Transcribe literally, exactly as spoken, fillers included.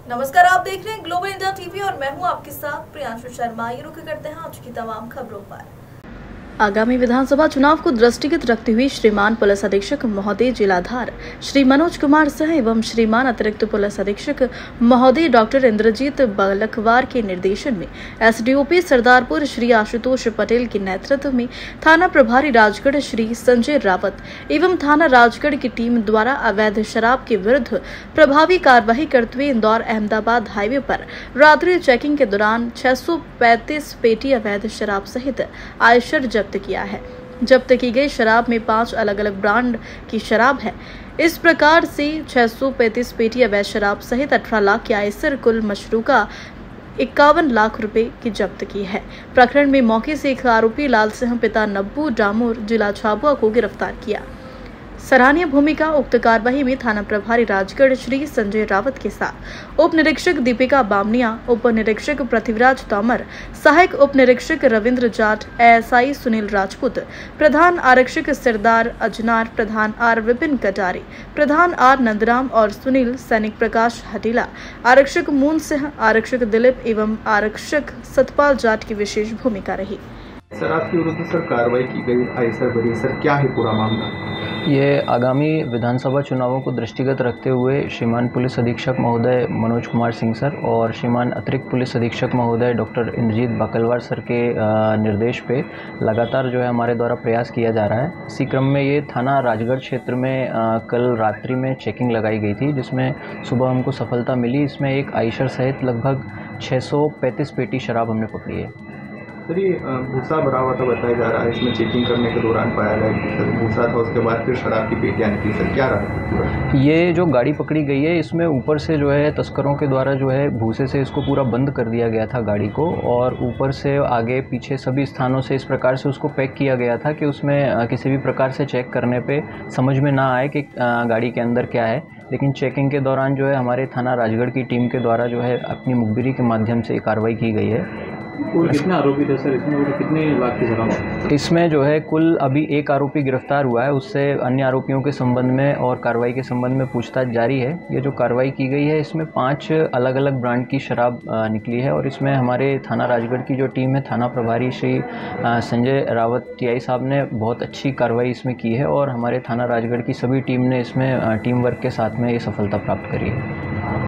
नमस्कार, आप देख रहे हैं ग्लोबल इंडिया टीवी और मैं हूं आपके साथ प्रियांशु शर्मा। ये रुक करते हैं आज की तमाम खबरों पर। आगामी विधानसभा चुनाव को दृष्टिगत रखते हुए श्रीमान पुलिस अधीक्षक महोदय जिलाधार श्री मनोज कुमार सिंह एवं श्रीमान अतिरिक्त पुलिस अधीक्षक महोदय डॉक्टर इंद्रजीत बलखवार के निर्देशन में एसडीओपी सरदारपुर श्री आशुतोष पटेल के नेतृत्व में थाना प्रभारी राजगढ़ श्री संजय रावत एवं थाना राजगढ़ की टीम द्वारा अवैध शराब के विरुद्ध प्रभावी कार्यवाही करते हुए इंदौर अहमदाबाद हाईवे पर रात्रि चेकिंग के दौरान छह सौ पैंतीस पेटी अवैध शराब सहित आयशर जब्त किया है। जब्त की गई शराब में पांच अलग अलग ब्रांड की शराब है। इस प्रकार से छह सौ पैंतीस पेटी अवैध शराब सहित अठारह लाख की आयसर कुल मशरूका इक्यावन लाख रुपए की जब्त की है। प्रकरण में मौके से एक आरोपी लाल सिंह पिता नब्बू डामोर जिला झाबुआ को गिरफ्तार किया। सराहनीय भूमिका उक्त कार्यवाही में थाना प्रभारी राजगढ़ श्री संजय रावत के साथ उप निरीक्षक दीपिका बामनिया, उप निरीक्षक पृथ्वीराज तोमर, सहायक उप निरीक्षक रविंद्र जाट, एएसआई सुनील राजपूत, प्रधान आरक्षक सरदार अजनार, प्रधान आर विपिन कटारे, प्रधान आर नंदराम और सुनील, सैनिक प्रकाश हटीला, आरक्षक मून सिंह, आरक्षक दिलीप एवं आरक्षक सतपाल जाट की विशेष भूमिका रही। सर, आपके विरुद्ध सर कार्रवाई की गई आयसर भरी, सर क्या है पूरा मामला? ये आगामी विधानसभा चुनावों को दृष्टिगत रखते हुए श्रीमान पुलिस अधीक्षक महोदय मनोज कुमार सिंह सर और श्रीमान अतिरिक्त पुलिस अधीक्षक महोदय डॉक्टर इंद्रजीत बलखवार सर के निर्देश पे लगातार जो है हमारे द्वारा प्रयास किया जा रहा है। इसी क्रम में ये थाना राजगढ़ क्षेत्र में कल रात्रि में चेकिंग लगाई गई थी, जिसमें सुबह हमको सफलता मिली। इसमें एक आयशर सहित लगभग छः सौ पैंतीस पेटी शराब हमने पकड़ी है। सर, ये भूसा भरा हुआ था बताया जा रहा है, इसमें चेकिंग करने के दौरान पाया गया कि सर भूसा था, उसके बाद फिर शराब की पेटियाँ निकली। सर क्या रहा? ये जो गाड़ी पकड़ी गई है इसमें ऊपर से जो है तस्करों के द्वारा जो है भूसे से इसको पूरा बंद कर दिया गया था गाड़ी को, और ऊपर से आगे पीछे सभी स्थानों से इस प्रकार से उसको पैक किया गया था कि उसमें किसी भी प्रकार से चेक करने पे समझ में ना आए कि गाड़ी के अंदर क्या है। लेकिन चेकिंग के दौरान जो है हमारे थाना राजगढ़ की टीम के द्वारा जो है अपनी मुखबिरी के माध्यम से कार्रवाई की गई है। कितने आरोपी थे सर इसमें, और कितने लाख की शराब? इसमें जो है कुल अभी एक आरोपी गिरफ्तार हुआ है, उससे अन्य आरोपियों के संबंध में और कार्रवाई के संबंध में पूछताछ जारी है। ये जो कार्रवाई की गई है इसमें पांच अलग अलग ब्रांड की शराब निकली है, और इसमें हमारे थाना राजगढ़ की जो टीम है, थाना प्रभारी श्री संजय रावत टीआई साहब ने बहुत अच्छी कार्रवाई इसमें की है, और हमारे थाना राजगढ़ की सभी टीम ने इसमें टीम वर्क के साथ में ये सफलता प्राप्त करी है।